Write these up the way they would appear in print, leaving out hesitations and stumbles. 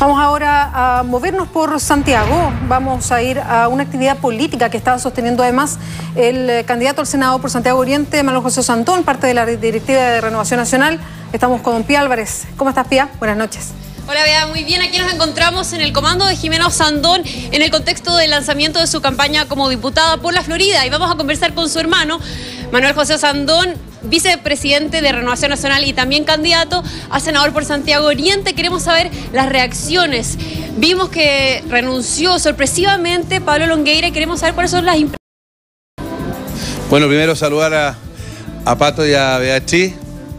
Vamos ahora a movernos por Santiago. Vamos a ir a una actividad política que estaba sosteniendo además el candidato al Senado por Santiago Oriente, Manuel José Sandón, parte de la directiva de Renovación Nacional. Estamos con Pía Álvarez. ¿Cómo estás, Pía? Buenas noches. Hola, Bea, muy bien. Aquí nos encontramos en el comando de Jimena Sandón en el contexto del lanzamiento de su campaña como diputada por la Florida. Y vamos a conversar con su hermano, Manuel José Sandón, vicepresidente de Renovación Nacional y también candidato a senador por Santiago Oriente. Queremos saber las reacciones. Vimos que renunció sorpresivamente Pablo Longueira y queremos saber cuáles son las impresiones. Bueno, primero saludar a Pato y a Beatriz.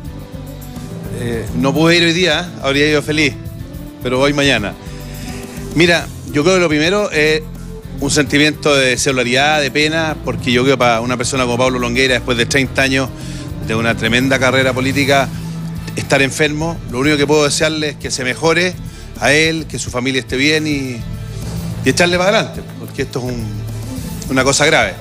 No pude ir hoy día, habría ido feliz, pero voy mañana. Mira, yo creo que lo primero es un sentimiento de solidaridad, de pena, porque yo creo que para una persona como Pablo Longueira, después de 30 años de una tremenda carrera política, estar enfermo, lo único que puedo desearle es que se mejore a él, que su familia esté bien y echarle para adelante, porque esto es una cosa grave.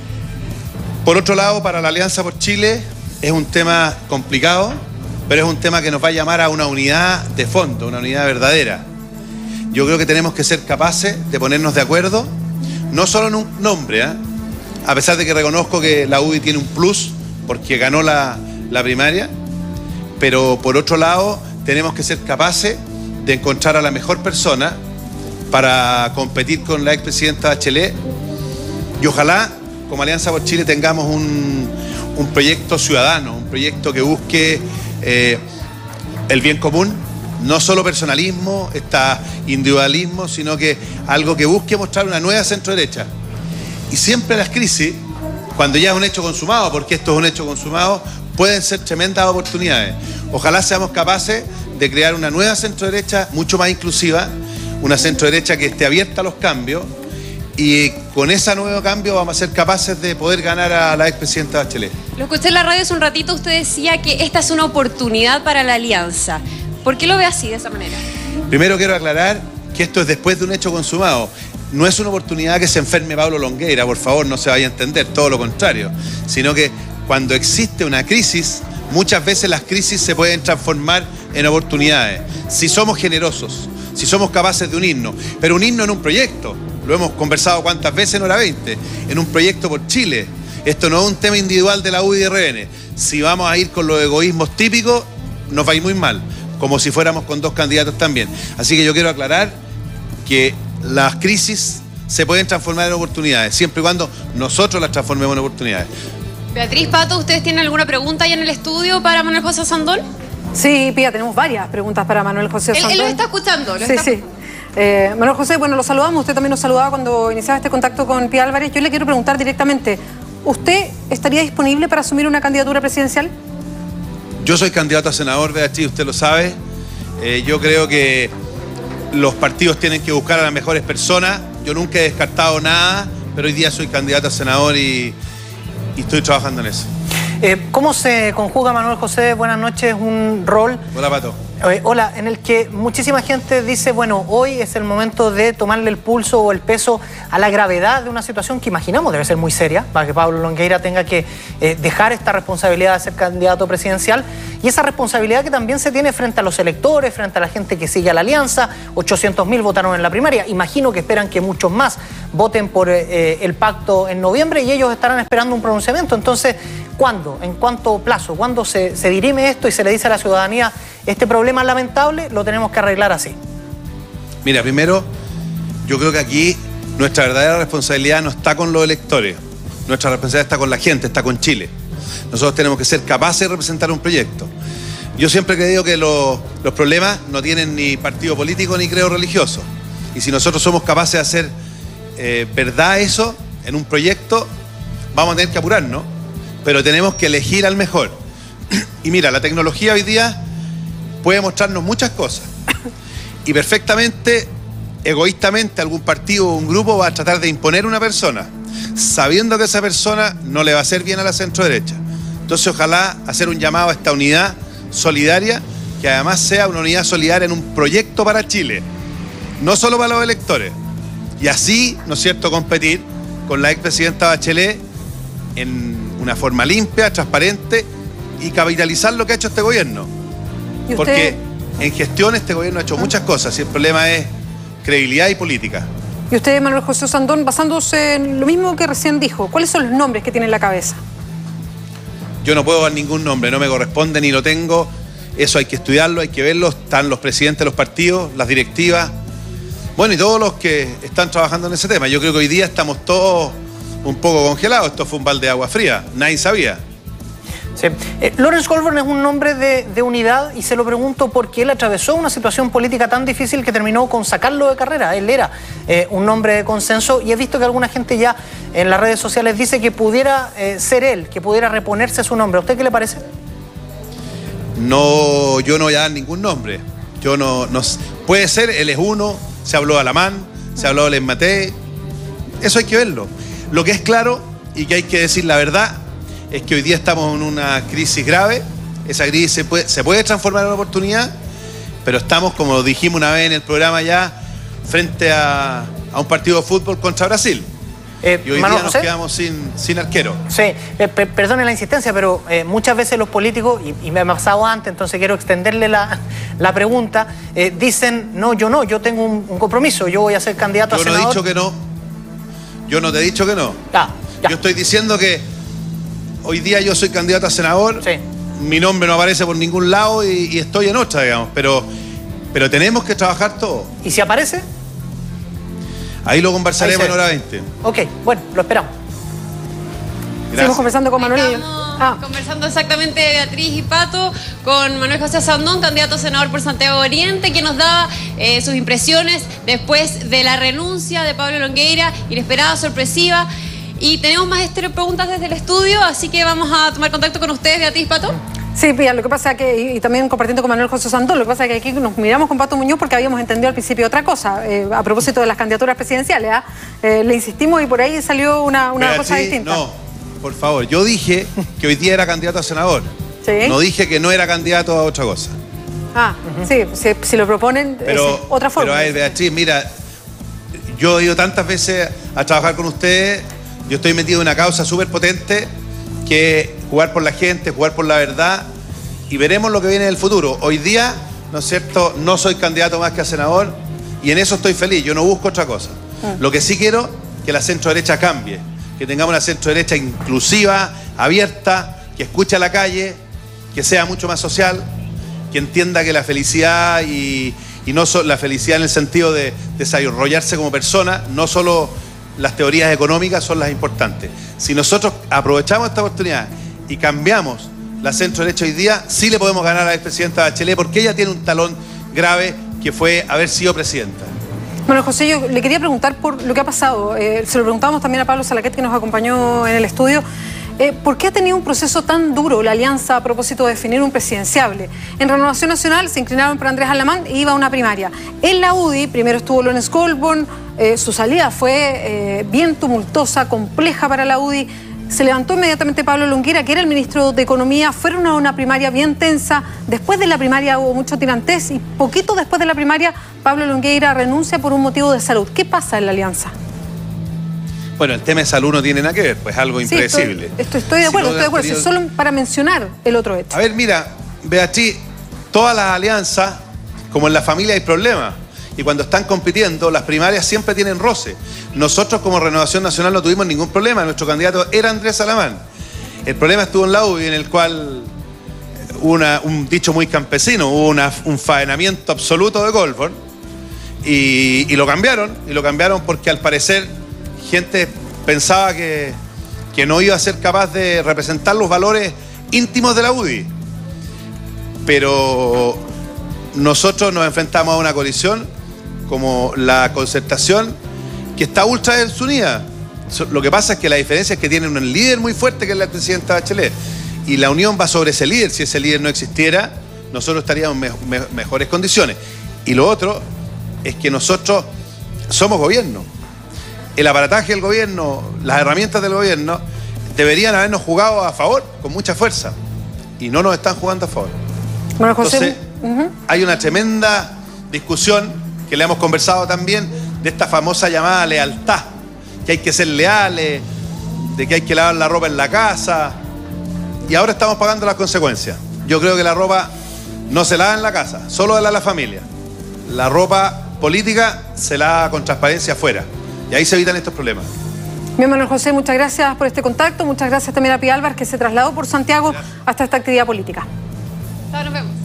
Por otro lado, para la Alianza por Chile es un tema complicado, pero es un tema que nos va a llamar a una unidad de fondo, una unidad verdadera. Yo creo que tenemos que ser capaces de ponernos de acuerdo, no solo en un nombre, a pesar de que reconozco que la UDI tiene un plus porque ganó la primaria, pero por otro lado tenemos que ser capaces de encontrar a la mejor persona para competir con la expresidenta Bachelet y ojalá como Alianza por Chile tengamos un proyecto ciudadano, un proyecto que busque el bien común, no solo personalismo, individualismo, sino que algo que busque mostrar una nueva centro-derecha. Y siempre las crisis, cuando ya es un hecho consumado, porque esto es un hecho consumado, pueden ser tremendas oportunidades. Ojalá seamos capaces de crear una nueva centro-derecha mucho más inclusiva, una centro-derecha que esté abierta a los cambios, y con ese nuevo cambio vamos a ser capaces de poder ganar a la expresidenta Bachelet. Lo escuché en la radio hace un ratito, usted decía que esta es una oportunidad para la alianza. ¿Por qué lo ve así, de esa manera? Primero quiero aclarar que esto es después de un hecho consumado. No es una oportunidad que se enferme Pablo Longueira, por favor, no se vaya a entender, todo lo contrario. Sino que cuando existe una crisis, muchas veces las crisis se pueden transformar en oportunidades. Si somos generosos, si somos capaces de unirnos, pero unirnos en un proyecto. Lo hemos conversado cuántas veces en Hora 20, en un proyecto por Chile. Esto no es un tema individual de la UDI y de RN. Si vamos a ir con los egoísmos típicos, nos va a ir muy mal, como si fuéramos con dos candidatos también. Así que yo quiero aclarar que las crisis se pueden transformar en oportunidades, siempre y cuando nosotros las transformemos en oportunidades. Beatriz, Pato, ¿ustedes tienen alguna pregunta ahí en el estudio para Manuel José Sandón? Sí, Pía, tenemos varias preguntas para Manuel José Sandón. Él lo está escuchando. Sí. Manuel José, bueno, lo saludamos, usted también nos saludaba cuando iniciaba este contacto con Pía Álvarez. Yo le quiero preguntar directamente, ¿usted estaría disponible para asumir una candidatura presidencial? Yo soy candidato a senador, Beatriz, usted lo sabe. Yo creo que los partidos tienen que buscar a las mejores personas. Yo nunca he descartado nada, pero hoy día soy candidato a senador y estoy trabajando en eso. ¿Cómo se conjuga, Manuel José? Buenas noches, un rol... Hola, Pato. Hola, en el que muchísima gente dice, bueno, hoy es el momento de tomarle el pulso o el peso a la gravedad de una situación que imaginamos debe ser muy seria, para que Pablo Longueira tenga que dejar esta responsabilidad de ser candidato presidencial y esa responsabilidad que también se tiene frente a los electores, frente a la gente que sigue a la alianza. 800.000 votaron en la primaria, imagino que esperan que muchos más voten por el pacto en noviembre y ellos estarán esperando un pronunciamiento. Entonces, ¿cuándo? ¿En cuánto plazo? ¿Cuándo se dirime esto y se le dice a la ciudadanía este problema lamentable lo tenemos que arreglar así? Mira, primero, yo creo que aquí nuestra verdadera responsabilidad no está con los electores. Nuestra responsabilidad está con la gente, está con Chile. Nosotros tenemos que ser capaces de representar un proyecto. Yo siempre he creído que los problemas no tienen ni partido político ni credo religioso. Y si nosotros somos capaces de hacer verdad eso en un proyecto, vamos a tener que apurarnos, pero tenemos que elegir al mejor. Y mira, la tecnología hoy día puede mostrarnos muchas cosas y perfectamente, egoístamente, algún partido o un grupo va a tratar de imponer una persona sabiendo que esa persona no le va a hacer bien a la centro-derecha. Entonces ojalá hacer un llamado a esta unidad solidaria, que además sea una unidad solidaria en un proyecto para Chile, no solo para los electores, y así, ¿no es cierto?, competir con la expresidenta Bachelet en una forma limpia, transparente y capitalizar lo que ha hecho este gobierno. ¿Y Porque en gestión este gobierno ha hecho muchas cosas y el problema es credibilidad y política. Y usted, Manuel José Osandón, basándose en lo mismo que recién dijo, ¿cuáles son los nombres que tiene en la cabeza? Yo no puedo dar ningún nombre, no me corresponde ni lo tengo. Eso hay que estudiarlo, hay que verlo. Están los presidentes de los partidos, las directivas, bueno, y todos los que están trabajando en ese tema. Yo creo que hoy día estamos todos un poco congelados. Esto fue un balde de agua fría, nadie sabía. Sí. Lawrence Goldburn es un hombre de unidad y se lo pregunto porque él atravesó una situación política tan difícil que terminó con sacarlo de carrera. Él era un hombre de consenso y he visto que alguna gente ya en las redes sociales dice que pudiera ser él, que pudiera reponerse su nombre. ¿A usted qué le parece? No, yo no voy a dar ningún nombre. Yo no puede ser, él es uno, se habló de Alamán, se habló de Les Maté. Eso hay que verlo. Lo que es claro y que hay que decir la verdad es que hoy día estamos en una crisis grave. Esa crisis se puede transformar en una oportunidad, pero estamos, como dijimos una vez en el programa ya, frente a un partido de fútbol contra Brasil. Y hoy día nos quedamos sin arquero. Sí, perdone la insistencia, pero muchas veces los políticos, y me ha pasado antes, entonces quiero extenderle la pregunta, dicen, no, yo tengo un compromiso, yo voy a ser candidato a senador. Yo no he dicho que no. Yo no te he dicho que no. Ya. Yo estoy diciendo que hoy día yo soy candidato a senador, sí. Mi nombre no aparece por ningún lado y estoy en otra, digamos, pero tenemos que trabajar todo. ¿Y si aparece? Ahí lo conversaremos en hora 20. Ok, bueno, lo esperamos. Gracias. Seguimos conversando con Manuel. Estamos conversando exactamente Beatriz y Pato con Manuel José Osandón, candidato a senador por Santiago Oriente, que nos da sus impresiones después de la renuncia de Pablo Longueira, inesperada, sorpresiva. Y tenemos más preguntas desde el estudio, así que vamos a tomar contacto con ustedes, Beatriz, Pato. Sí, Pía, lo que pasa es que, y también compartiendo con Manuel José Osandón, lo que pasa es que aquí nos miramos con Pato Muñoz porque habíamos entendido al principio otra cosa, a propósito de las candidaturas presidenciales. Le insistimos y por ahí salió una cosa distinta. No, por favor, yo dije que hoy día era candidato a senador. ¿Sí? No dije que no era candidato a otra cosa. Sí, si lo proponen, pero, es otra forma. Pero a ver, Beatriz, mira, yo he ido tantas veces a trabajar con ustedes, yo estoy metido en una causa súper potente que jugar por la gente, jugar por la verdad, y veremos lo que viene en el futuro. Hoy día, ¿no es cierto?, no soy candidato más que a senador, y en eso estoy feliz, yo no busco otra cosa. Lo que sí quiero es que la centro-derecha cambie, que tengamos una centro-derecha inclusiva, abierta, que escuche a la calle, que sea mucho más social, que entienda que la felicidad y no la felicidad en el sentido de desarrollarse como persona, no solo las teorías económicas son las importantes. Si nosotros aprovechamos esta oportunidad y cambiamos la centro-derecha hoy día, sí le podemos ganar a la expresidenta Bachelet, porque ella tiene un talón grave que fue haber sido presidenta. Bueno, José, yo le quería preguntar por lo que ha pasado. Se lo preguntamos también a Pablo Salaquet, que nos acompañó en el estudio. ¿Por qué ha tenido un proceso tan duro la alianza a propósito de definir un presidenciable? En Renovación Nacional se inclinaron por Andrés Alamán e iba a una primaria. En la UDI primero estuvo Lawrence Goldburn, su salida fue bien tumultuosa, compleja para la UDI. Se levantó inmediatamente Pablo Longueira, que era el ministro de Economía, fueron a una primaria bien tensa. Después de la primaria hubo mucho tirantés y poquito después de la primaria Pablo Longueira renuncia por un motivo de salud. ¿Qué pasa en la alianza? Bueno, el tema de salud no tiene nada que ver, pues es algo impredecible. Estoy de acuerdo, Si solo para mencionar el otro hecho. A ver, mira, Beatriz, todas las alianzas, como en la familia hay problemas. Y cuando están compitiendo, las primarias siempre tienen roce. Nosotros como Renovación Nacional no tuvimos ningún problema. Nuestro candidato era Andrés Alamán. El problema estuvo en la UDI, en el cual hubo un dicho muy campesino, hubo un faenamiento absoluto de Goldburn. Y lo cambiaron. Y lo cambiaron porque al parecer gente pensaba que no iba a ser capaz de representar los valores íntimos de la UDI. Pero nosotros nos enfrentamos a una coalición como la Concertación, que está ultra desunida. Lo que pasa es que la diferencia es que tienen un líder muy fuerte, que es la presidenta Bachelet, y la unión va sobre ese líder. Si ese líder no existiera, nosotros estaríamos en mejores condiciones. Y lo otro es que nosotros somos gobierno. El aparataje del gobierno, las herramientas del gobierno, deberían habernos jugado a favor, con mucha fuerza, y no nos están jugando a favor. Bueno, José, entonces, hay una tremenda discusión que le hemos conversado también, de esta famosa llamada lealtad, que hay que ser leales, de que hay que lavar la ropa en la casa, y ahora estamos pagando las consecuencias. Yo creo que la ropa no se lava en la casa, solo de la familia. La ropa política se lava con transparencia afuera. Y ahí se evitan estos problemas. Bien, Manuel José, muchas gracias por este contacto. Muchas gracias también a Pía Álvarez, que se trasladó por Santiago hasta esta actividad política. Chao, nos vemos.